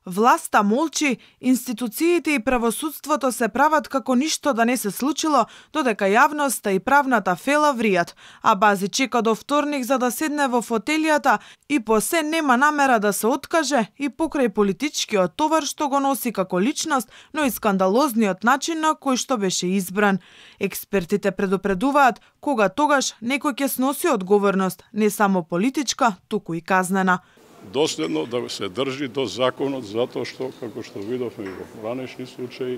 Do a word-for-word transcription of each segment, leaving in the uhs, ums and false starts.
Власта молчи, институциите и правосудството се прават како ништо да не се случило, додека јавноста и правната фела вријат, а Бази чека до вторник за да седне во фотелијата и по се нема намера да се откаже и покрај политичкиот товар што го носи како личност, но и скандалозниот начин на кој што беше избран. Експертите предупредуваат кога тогаш некој ќе сноси одговорност, не само политичка, туку и казнена. Доследно да се држи до законот, затоа што, како што видовме и во ранешни случаи,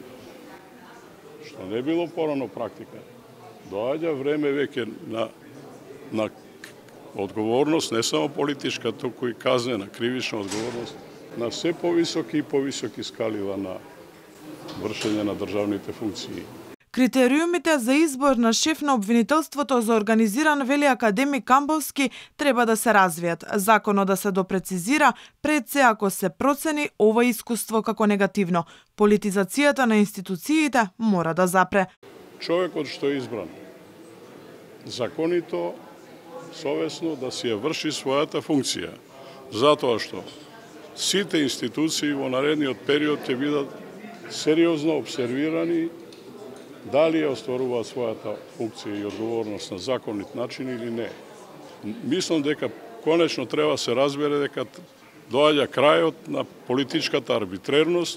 што не било порано практика, доаѓа време веќе на, на одговорност, не само политичка, туку и казнена, кривична одговорност, на се повисоки и повисоки скалива на вршење на државните функции. Критериумите за избор на шеф на обвинителството за организиран, вели академик Камбовски, треба да се развијат, законот да се допрецизира пред се ако се процени ова искуство како негативно. Политизацијата на институциите мора да запре. Човекот што е избран законито, совесно да си ја врши својата функција, затоа што сите институции во наредниот период ќе бидат сериозно обсервирани дали ја остваруваат својата функција и одговорност на законит начин или не. Мислам дека конечно треба се разбере дека доаѓа крајот на политичката арбитрерност,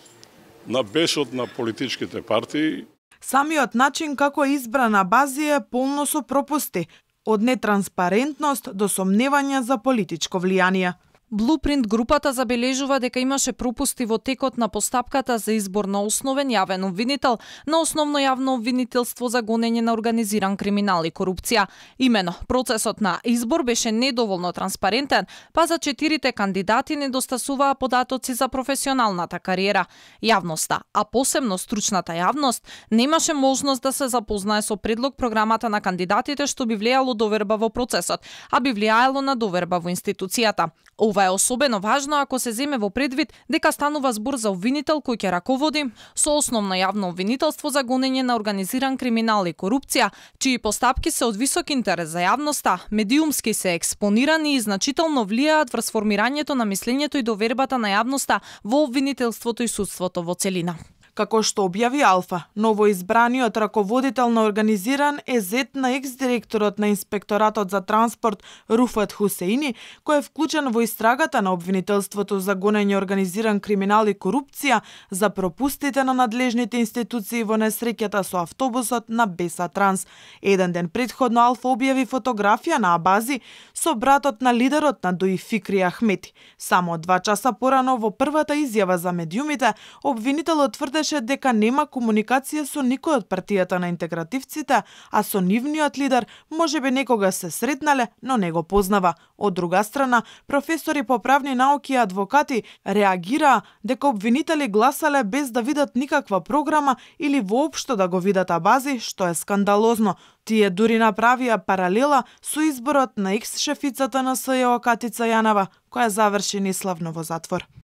на бесот на политичките партии. Самиот начин како е избрана Бази е полно со пропусти, од нетранспарентност до сомневања за политичко влијание. Blueprint групата забележува дека имаше пропусти во текот на постапката за избор на основен јавен обвинител на основно јавно обвинителство за гонење на организиран криминал и корупција. Имено, процесот на избор беше недоволно транспарентен, па за четирите кандидати недостасуваа податоци за професионалната кариера. Јавноста, а посебно стручната јавност, немаше можност да се запознае со предлог програмата на кандидатите што би влијало доверба во процесот, а би влијаело на доверба во институцијата. Ова е особено важно ако се земе во предвид дека станува збор за обвинител кој ќе раководи со основно јавно обвинителство за гонење на организиран криминал и корупција, чии постапки се од висок интерес за јавноста, медиумски се експонирани и значително влијаат врз формирањето на мислењето и довербата на јавноста во обвинителството и судството во целина. Како што објави Алфа, новоизбраниот раководител на организиран е зет на екс-директорот на Инспекторатот за транспорт Руфат Хусеини, кој е вклучен во истрагата на обвинителството за гонење организиран криминал и корупција за пропустите на надлежните институции во несреќата со автобусот на Беса Транс. Еден ден предходно Алфа објави фотографија на Абази со братот на лидерот на ДОИ Фикри Ахмети. Само два часа порано во првата изјава за медиумите, обвинителот тврдеше дека нема комуникација со никој од партијата на интегративците, а со нивниот лидер можеби некога се сретнале, но не го познава. Од друга страна, професори по правни науки и адвокати реагираа дека обвинители гласале без да видат никаква програма или воопшто да го видат Абази, што е скандалозно. Тие дури направија паралела со изборот на екс-шефицата на СЈО Катица Јанева, која заврши неславно во затвор.